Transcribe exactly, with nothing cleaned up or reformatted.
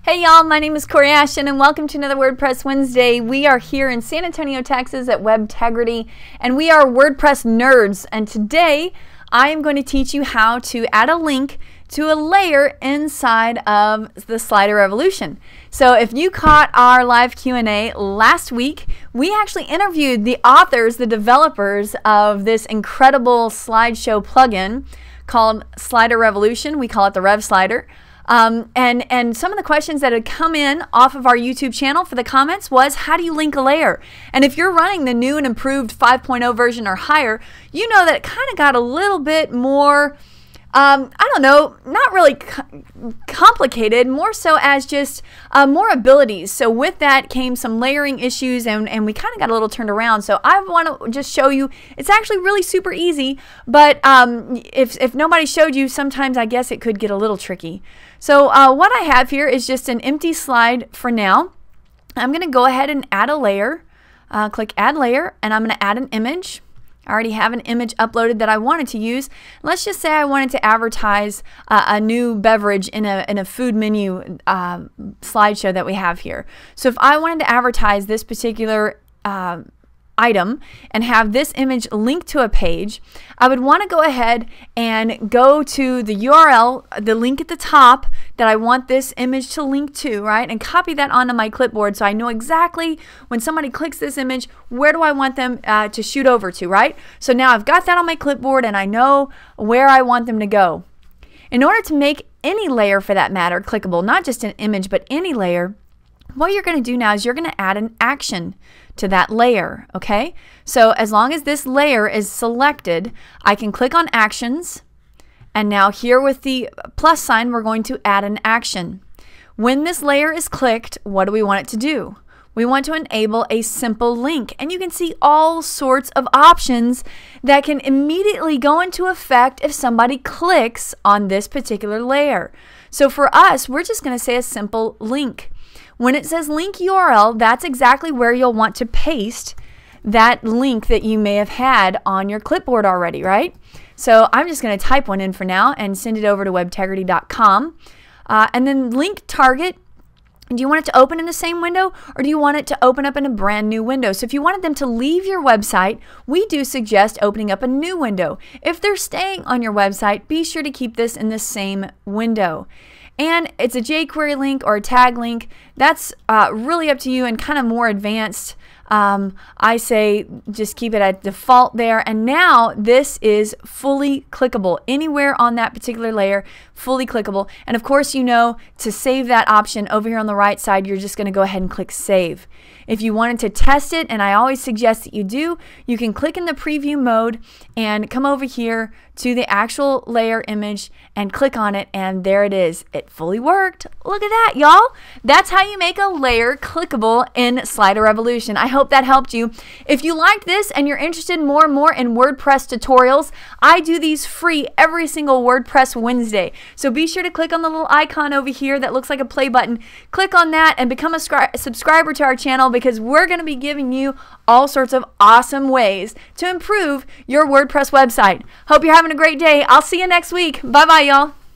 Hey y'all, my name is Kori Ashton and welcome to another WordPress Wednesday. We are here in San Antonio, Texas at WebTegrity and we are WordPress nerds, and today I am going to teach you how to add a link to a layer inside of the Slider Revolution. So if you caught our live Q and A last week, we actually interviewed the authors, the developers of this incredible slideshow plugin called Slider Revolution. We call it the Rev Slider. Um, and, and some of the questions that had come in off of our YouTube channel for the comments was, how do you link a layer? And if you're running the new and improved five point oh version or higher, you know that it kind of got a little bit more, um, I don't know, not really co complicated, more so as just uh, more abilities. So with that came some layering issues, and, and we kind of got a little turned around. So I want to just show you, it's actually really super easy, but um, if, if nobody showed you, sometimes I guess it could get a little tricky. So uh, what I have here is just an empty slide for now. I'm going to go ahead and add a layer. Uh, click Add Layer, and I'm going to add an image. I already have an image uploaded that I wanted to use. Let's just say I wanted to advertise uh, a new beverage in a, in a food menu uh, slideshow that we have here. So if I wanted to advertise this particular uh, item and have this image linked to a page, I would want to go ahead and go to the U R L, the link at the top that I want this image to link to, right? And copy that onto my clipboard so I know exactly when somebody clicks this image, where do I want them uh, to shoot over to, right? So now I've got that on my clipboard and I know where I want them to go. In order to make any layer, for that matter, clickable, not just an image, but any layer, what you're going to do now is you're going to add an action to that layer, okay? So as long as this layer is selected, I can click on Actions, and now here with the plus sign, we're going to add an action. When this layer is clicked, what do we want it to do? We want to enable a simple link, and you can see all sorts of options that can immediately go into effect if somebody clicks on this particular layer. So for us, we're just going to say a simple link. When it says link U R L, that's exactly where you'll want to paste that link that you may have had on your clipboard already, right? So I'm just going to type one in for now and send it over to web tegrity dot com. Uh, and then link target, do you want it to open in the same window, or do you want it to open up in a brand new window? So if you wanted them to leave your website, we do suggest opening up a new window. If they're staying on your website, be sure to keep this in the same window. And it's a jQuery link or a tag link. That's uh, really up to you and kind of more advanced. Um, I say just keep it at default there. And now this is fully clickable. Anywhere on that particular layer, fully clickable. And of course, you know, to save that option over here on the right side, you're just going to go ahead and click Save. If you wanted to test it, and I always suggest that you do, you can click in the preview mode and come over here to the actual layer image and click on it, and there it is. It fully worked. Look at that, y'all. That's how you make a layer clickable in Slider Revolution. I hope that helped you. If you like this and you're interested more and more in WordPress tutorials, I do these free every single WordPress Wednesday. So be sure to click on the little icon over here that looks like a play button. Click on that and become a subscriber to our channel, because we're going to be giving you all sorts of awesome ways to improve your WordPress website. Hope you're having a great day. I'll see you next week. Bye-bye, y'all.